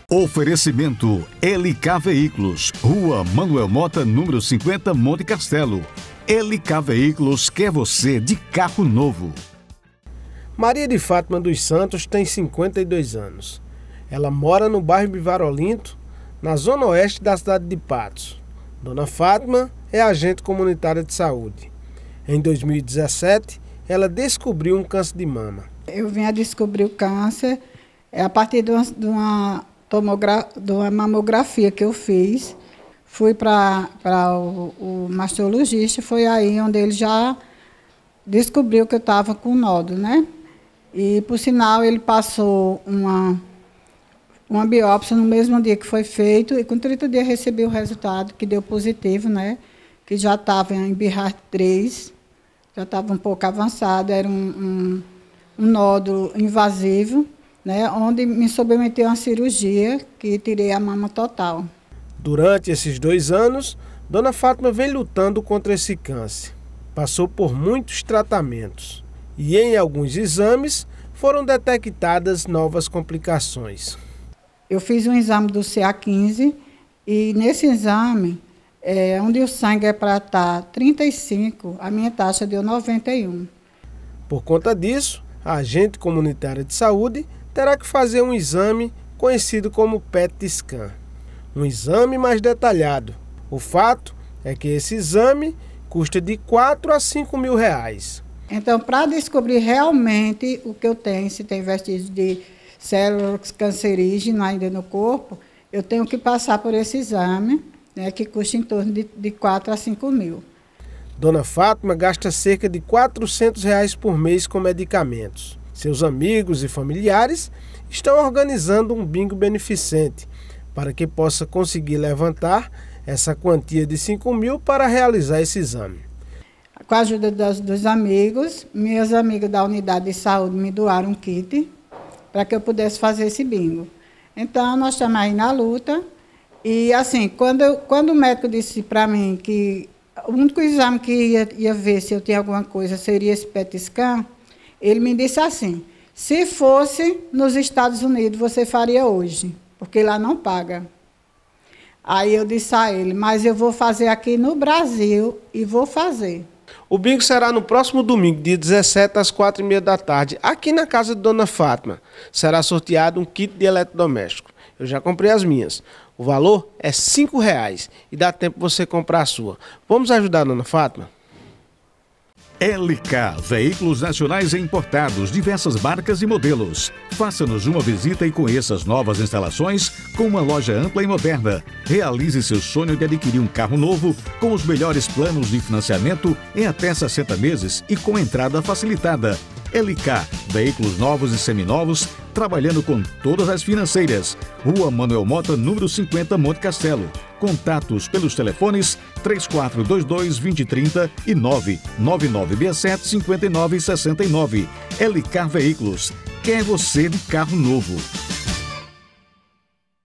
Oferecimento LK Veículos, Rua Manuel Mota, número 50, Monte Castelo. LK Veículos quer você de carro novo. Maria de Fátima dos Santos tem 52 anos. Ela mora no bairro Bivarolinto, na zona oeste da cidade de Patos. Dona Fátima é agente comunitária de saúde. Em 2017, ela descobriu um câncer de mama. Eu vim a descobrir o câncer a partir de uma mamografia que eu fiz. Fui para o mastologista, foi aí onde ele já descobriu que eu estava com nódulo, né? E, por sinal, ele passou uma biópsia no mesmo dia que foi feito, e com 30 dias recebi o resultado, que deu positivo, né? Que já estava em BRAF 3, já estava um pouco avançado, era um nódulo invasivo, né? Onde me submeteu a uma cirurgia, que tirei a mama total. Durante esses 2 anos, Dona Fátima vem lutando contra esse câncer. Passou por muitos tratamentos e em alguns exames foram detectadas novas complicações. Eu fiz um exame do CA15 e nesse exame, onde o sangue é para estar 35, a minha taxa deu 91. Por conta disso, a agente comunitária de saúde terá que fazer um exame conhecido como PET scan. Um exame mais detalhado. O fato é que esse exame custa de 4 a 5 mil reais. Então, para descobrir realmente o que eu tenho, se tem vestígios de células cancerígenas ainda no corpo, eu tenho que passar por esse exame, né, que custa em torno de 4 a 5 mil. Dona Fátima gasta cerca de R$ 400 reais por mês com medicamentos. Seus amigos e familiares estão organizando um bingo beneficente para que possa conseguir levantar essa quantia de 5 mil para realizar esse exame. Com a ajuda dos amigos, minhas amigas da unidade de saúde me doaram um kit para que eu pudesse fazer esse bingo. Então, nós estamos aí na luta. E, assim, quando o médico disse para mim que o único exame que ia ver se eu tinha alguma coisa seria esse PET scan, ele me disse assim: se fosse nos Estados Unidos, você faria hoje, porque lá não paga. Aí eu disse a ele: mas eu vou fazer aqui no Brasil e vou fazer. O bingo será no próximo domingo, dia 17, às 4h30 da tarde, aqui na casa de Dona Fátima. Será sorteado um kit de eletrodoméstico. Eu já comprei as minhas. O valor é R$ 5 e dá tempo você comprar a sua. Vamos ajudar a Dona Fátima? LK Veículos Nacionais e Importados, diversas marcas e modelos. Faça-nos uma visita e conheça as novas instalações com uma loja ampla e moderna. Realize seu sonho de adquirir um carro novo com os melhores planos de financiamento em até 60 meses e com entrada facilitada. LK Veículos Novos e Seminovos, trabalhando com todas as financeiras. Rua Manuel Mota, número 50, Monte Castelo. Contatos pelos telefones 3422-2030 e 99967-5969. LK Veículos, quer você de carro novo.